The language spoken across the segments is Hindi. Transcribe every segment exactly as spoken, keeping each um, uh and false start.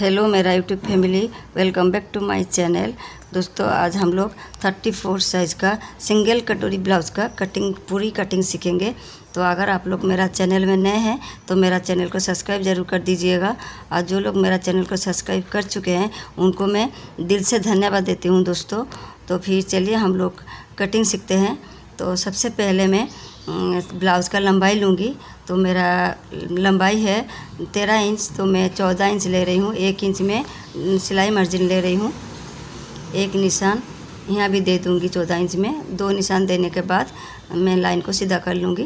हेलो मेरा YouTube family, welcome back to my channel. दोस्तों आज हम लोग चौंतीस साइज़ का सिंगल कटोरी ब्लाउज़ का कटिंग पूरी कटिंग सीखेंगे। तो अगर आप लोग मेरा चैनल में नए हैं तो मेरा चैनल को सब्सक्राइब ज़रूर कर दीजिएगा। और जो लोग मेरा चैनल को सब्सक्राइब कर चुके हैं उनको मैं दिल से धन्यवाद देती हूँ दोस्तों। तो फिर चलिए हम लोग कटिंग सीखते हैं। तो सबसे पहले मैं ब्लाउज़ का लंबाई लूँगी। तो मेरा लंबाई है तेरह इंच, तो मैं चौदह इंच ले रही हूँ। एक इंच में सिलाई मार्जिन ले रही हूँ। एक निशान यहाँ भी दे दूँगी चौदह इंच में। दो निशान देने के बाद मैं लाइन को सीधा कर लूँगी।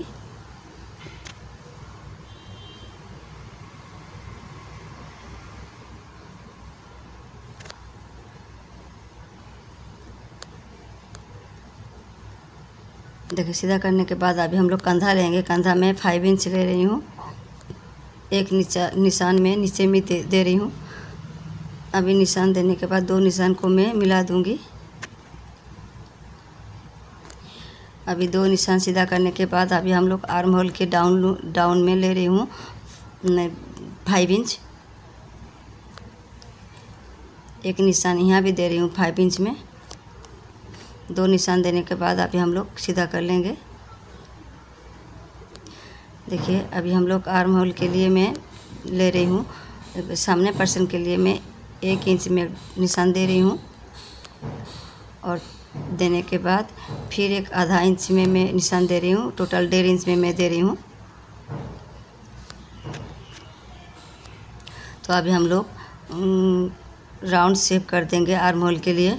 देखिए सीधा करने के बाद अभी हम लोग कंधा लेंगे। कंधा में फाइव इंच ले रही हूँ। एक नीचा निशान में नीचे में दे, दे रही हूँ। अभी निशान देने के बाद दो निशान को मैं मिला दूँगी। अभी दो निशान सीधा करने के बाद अभी हम लोग आर्म होल के डाउन डाउन में ले रही हूँ फाइव इंच। एक निशान यहाँ भी दे रही हूँ फाइव इंच में। दो निशान देने के बाद अभी हम लोग सीधा कर लेंगे। देखिए अभी हम लोग आर्म होल के लिए मैं ले रही हूँ, सामने पर्सन के लिए मैं एक इंच में निशान दे रही हूँ। और देने के बाद फिर एक आधा इंच में मैं निशान दे रही हूँ। टोटल डेढ़ इंच में मैं दे रही हूँ। तो अभी हम लोग राउंड शेप कर देंगे आर्म होल के लिए।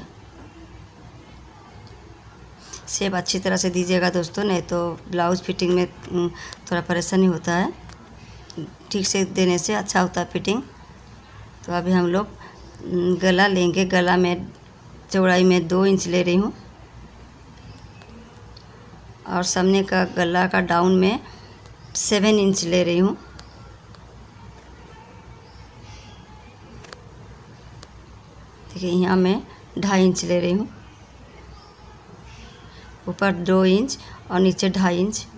शेप अच्छी तरह से दीजिएगा दोस्तों, नहीं तो ब्लाउज़ फिटिंग में थोड़ा परेशानी होता है। ठीक से देने से अच्छा होता है फिटिंग। तो अभी हम लोग गला लेंगे। गला में चौड़ाई में दो इंच ले रही हूँ और सामने का गला का डाउन में सेवन इंच ले रही हूँ। देखिए यहाँ मैं ढाई इंच ले रही हूँ। ऊपर दो इंच और नीचे ढाई इंच।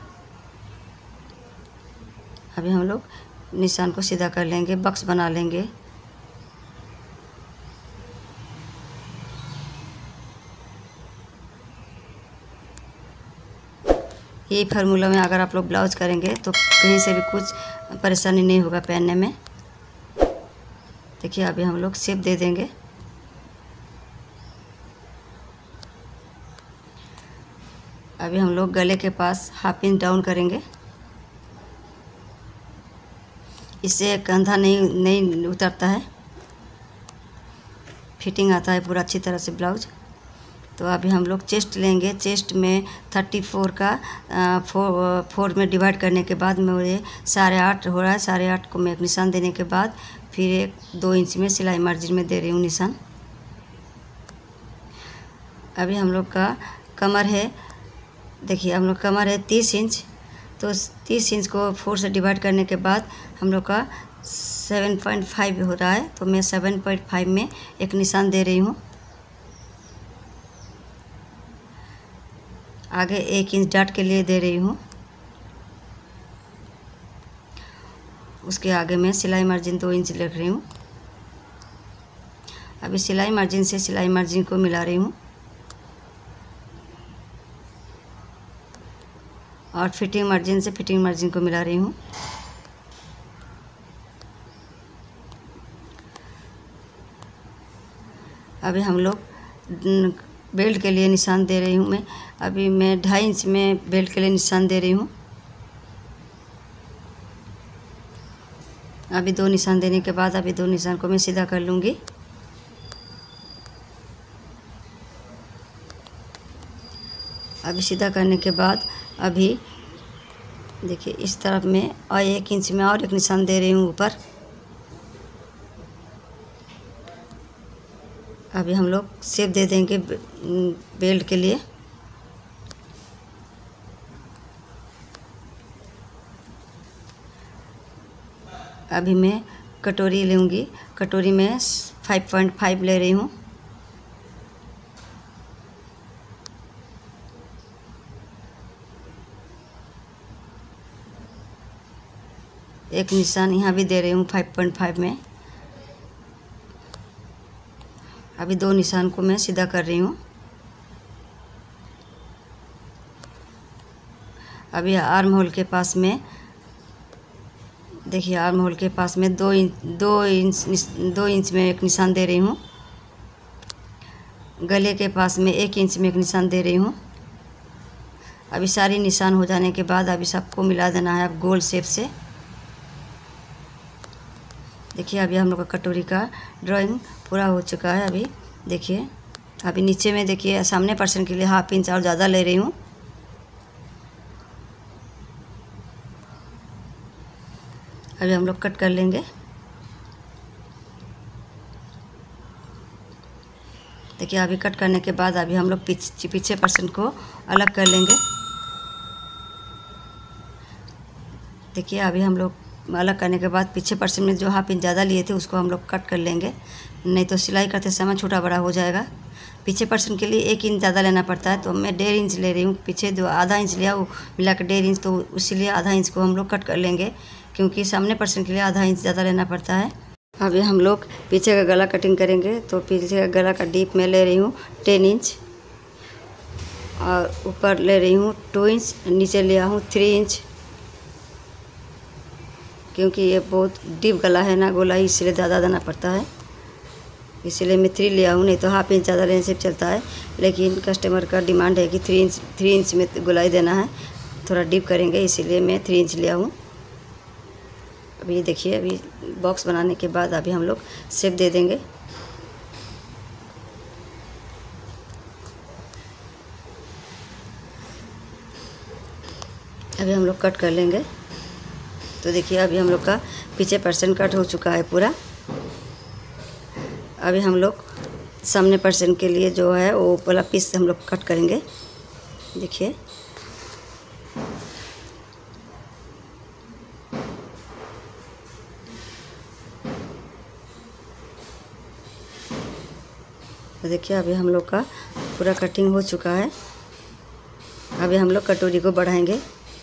अभी हम लोग निशान को सीधा कर लेंगे, बक्स बना लेंगे। यही फार्मूला में अगर आप लोग ब्लाउज करेंगे तो कहीं से भी कुछ परेशानी नहीं होगा पहनने में। देखिए अभी हम लोग शेप दे देंगे। अभी हम लोग गले के पास हाफ इंच डाउन करेंगे। इससे कंधा नहीं नहीं उतरता है, फिटिंग आता है पूरा अच्छी तरह से ब्लाउज। तो अभी हम लोग चेस्ट लेंगे। चेस्ट में थर्टी फोर का फोर फोर में डिवाइड करने के बाद मुझे साढ़े आठ हो रहा है। साढ़े आठ को मैं एक निशान देने के बाद फिर एक दो इंच में सिलाई मार्जिन में दे रही हूँ निशान। अभी हम लोग का कमर है, देखिए हम लोग कमर है तीस इंच। तो तीस इंच को फोर से डिवाइड करने के बाद हम लोग का सेवन पॉइंट फाइव हो रहा है। तो मैं सेवन पॉइंट फाइव में एक निशान दे रही हूँ। आगे एक इंच डाट के लिए दे रही हूँ। उसके आगे मैं सिलाई मार्जिन दो इंच रख रही हूँ। अभी सिलाई मार्जिन से सिलाई मार्जिन को मिला रही हूँ और फिटिंग मार्जिन से फिटिंग मार्जिन को मिला रही हूँ। अभी हम लोग बेल्ट के लिए निशान दे रही हूँ मैं। अभी मैं ढाई इंच में बेल्ट के लिए निशान दे रही हूँ। अभी दो निशान देने के बाद अभी दो निशान को मैं सीधा कर लूँगी। अभी सीधा करने के बाद अभी देखिए इस तरफ में और एक इंच में और एक निशान दे रही हूँ ऊपर। अभी हम लोग शेप दे देंगे बेल्ट के लिए। अभी मैं कटोरी लूँगी। कटोरी में फाइव पॉइंट फाइव ले रही हूँ। एक निशान यहाँ भी दे रही हूँ फाइव पॉइंट फाइव में। अभी दो निशान को मैं सीधा कर रही हूँ। अभी आर्म होल के पास में देखिए, आर्म होल के पास में दो इंच दो इंच दो इंच में एक निशान दे रही हूँ। गले के पास में एक इंच में एक निशान दे रही हूँ। अभी सारी निशान हो जाने के बाद अभी सबको मिला देना है अब गोल शेप से। देखिए, अभी हम लोग का कटोरी का ड्राइंग पूरा हो चुका है। अभी देखिए, अभी नीचे में देखिए सामने पर्सन के लिए हाफ इंच और ज़्यादा ले रही हूँ। अभी हम लोग कट कर लेंगे। देखिए, अभी कट करने के बाद अभी हम लोग पीछे पीछे पर्सन को अलग कर लेंगे। देखिए, अभी हम लोग अलग करने के बाद पीछे पर्सन में जो हाफ इंच ज़्यादा लिए थे उसको हम लोग कट कर लेंगे, नहीं तो सिलाई करते समय छोटा बड़ा हो जाएगा। पीछे पर्सन के लिए एक इंच ज़्यादा लेना पड़ता है, तो मैं डेढ़ इंच ले रही हूँ। पीछे जो आधा इंच लिया वो मिला कर डेढ़ इंच, तो इसीलिए आधा इंच को हम लोग कट कर लेंगे, क्योंकि सामने पर्सन के लिए आधा इंच ज़्यादा लेना पड़ता है। अभी हम लोग पीछे का गला कटिंग करेंगे, तो पीछे का गला का डीप में ले रही हूँ टेन इंच और ऊपर ले रही हूँ टू इंच, नीचे लिया हूँ थ्री इंच, क्योंकि ये बहुत डीप गला है ना गोलाई, इसलिए ज़्यादा देना पड़ता है, इसीलिए मैं थ्री लिया हूँ। नहीं तो हाफ इंच ज़्यादा लेने से चलता है, लेकिन कस्टमर का डिमांड है कि थ्री इंच थ्री इंच में गोलाई देना है, थोड़ा डीप करेंगे, इसीलिए मैं थ्री इंच लिया हूँ। अभी देखिए, अभी बॉक्स बनाने के बाद अभी हम लोग शेप दे देंगे। अभी हम लोग कट कर लेंगे। तो देखिए, अभी हम लोग का पीछे पर्सन कट हो चुका है पूरा। अभी हम लोग सामने पर्सन के लिए जो है वो वाला पीस हम लोग कट करेंगे। देखिए, तो देखिए, अभी हम लोग का पूरा कटिंग हो चुका है। अभी हम लोग कटोरी को बढ़ाएंगे।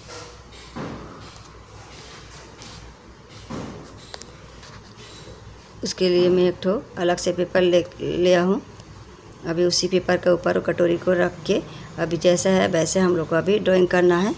उसके लिए मैं एक ठो अलग से पेपर ले लिया हूँ। अभी उसी पेपर के ऊपर कटोरी को रख के अभी जैसा है वैसे हम लोग को अभी ड्राइंग करना है।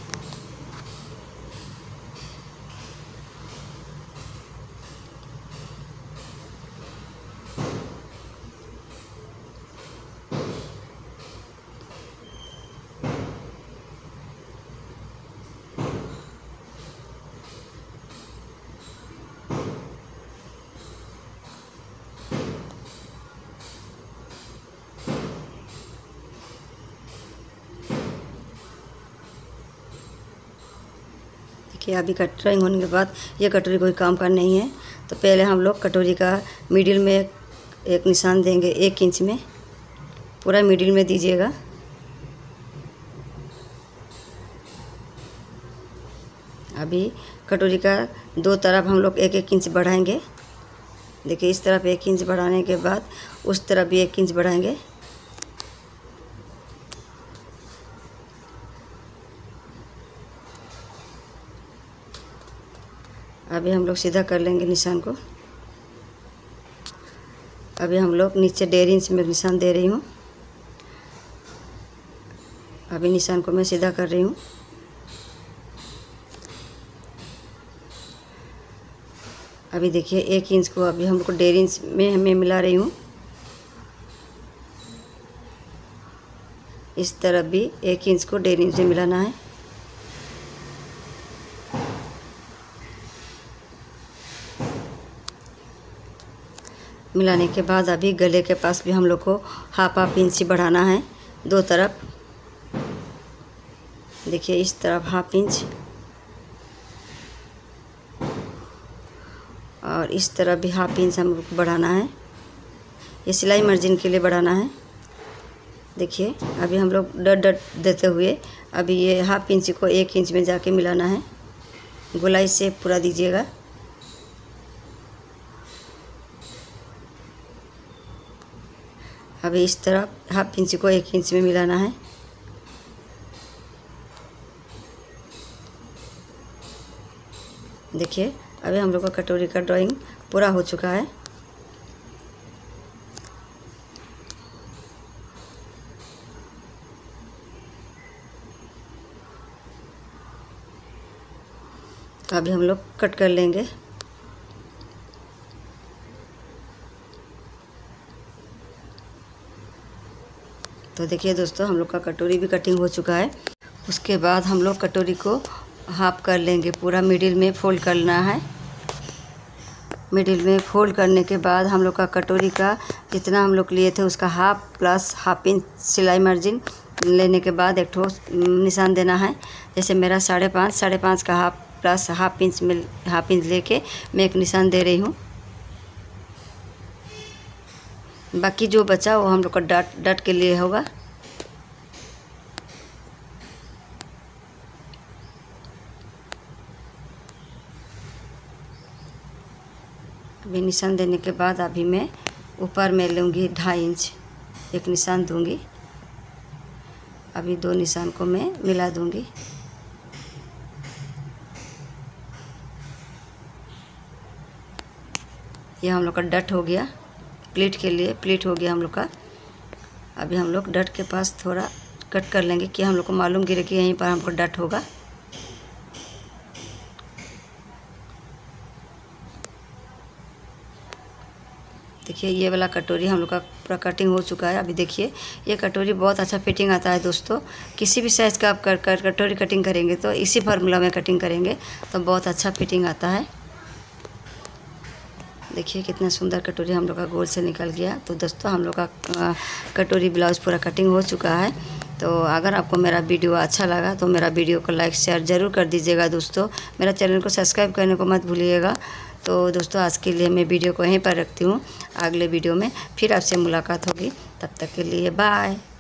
कि अभी कट ड्राइंग होने के बाद ये कटोरी कोई काम का नहीं है, तो पहले हम लोग कटोरी का मिडिल में एक, एक निशान देंगे एक इंच में, पूरा मिडिल में दीजिएगा। अभी कटोरी का दो तरफ हम लोग एक एक इंच बढ़ाएंगे। देखिए, इस तरफ एक इंच बढ़ाने के बाद उस तरफ भी एक इंच बढ़ाएंगे। अभी हम लोग सीधा कर लेंगे निशान को। अभी हम लोग नीचे डेढ़ इंच में निशान दे रही हूँ। अभी निशान को मैं सीधा कर रही हूँ। अभी देखिए, एक इंच को अभी हम लोग को डेढ़ इंच में मैं मिला रही हूँ। इस तरफ भी एक इंच को डेढ़ इंच में मिलाना है। मिलाने के बाद अभी गले के पास भी हम लोग को हाफ हाफ इंच बढ़ाना है दो तरफ। देखिए, इस तरफ हाफ इंच और इस तरफ भी हाफ इंच हम लोग को बढ़ाना है। ये सिलाई मार्जिन के लिए बढ़ाना है। देखिए, अभी हम लोग डट डट देते हुए अभी ये हाफ इंच को एक इंच में जाके मिलाना है। गोलाई से पूरा दीजिएगा। अभी इस तरफ हाफ इंच को एक इंच में मिलाना है। देखिए, अभी हम लोग का कटोरी का ड्राइंग पूरा हो चुका है। तो अभी हम लोग कट कर लेंगे। तो देखिए दोस्तों, हम लोग का कटोरी भी कटिंग हो चुका है। उसके बाद हम लोग कटोरी को हाफ कर लेंगे, पूरा मिडिल में फोल्ड करना है। मिडिल में फोल्ड करने के बाद हम लोग का कटोरी का जितना हम लोग लिए थे उसका हाफ प्लस हाफ इंच सिलाई मार्जिन लेने के बाद एक ठोस निशान देना है। जैसे मेरा साढ़े पाँच साढ़े पाँच का हाफ प्लस हाफ इंच में हाफ इंच लेके मैं एक निशान दे रही हूँ। बाकी जो बचा वो हम लोग का डट डट के लिए होगा। अभी निशान देने के बाद अभी मैं ऊपर में लूँगी ढाई इंच, एक निशान दूँगी। अभी दो निशान को मैं मिला दूँगी। ये हम लोग का डट हो गया, प्लीट के लिए प्लीट हो गया हम लोग का। अभी हम लोग डट के पास थोड़ा कट कर लेंगे कि हम लोग को मालूम गिरे कि यहीं पर हमको डट होगा। देखिए ये वाला कटोरी हम लोग का पूरा कटिंग हो चुका है। अभी देखिए ये कटोरी बहुत अच्छा फिटिंग आता है दोस्तों। किसी भी साइज़ का आप कर, कर कटोरी कटिंग करेंगे तो इसी फार्मूला में कटिंग करेंगे तो बहुत अच्छा फिटिंग आता है। देखिए कितना सुंदर कटोरी हम लोग का गोल से निकल गया। तो दोस्तों हम लोग का कटोरी ब्लाउज़ पूरा कटिंग हो चुका है। तो अगर आपको मेरा वीडियो अच्छा लगा तो मेरा वीडियो को लाइक शेयर ज़रूर कर दीजिएगा दोस्तों। मेरा चैनल को सब्सक्राइब करने को मत भूलिएगा। तो दोस्तों आज के लिए मैं वीडियो को यहीं पर रखती हूँ। अगले वीडियो में फिर आपसे मुलाकात होगी, तब तक के लिए बाय।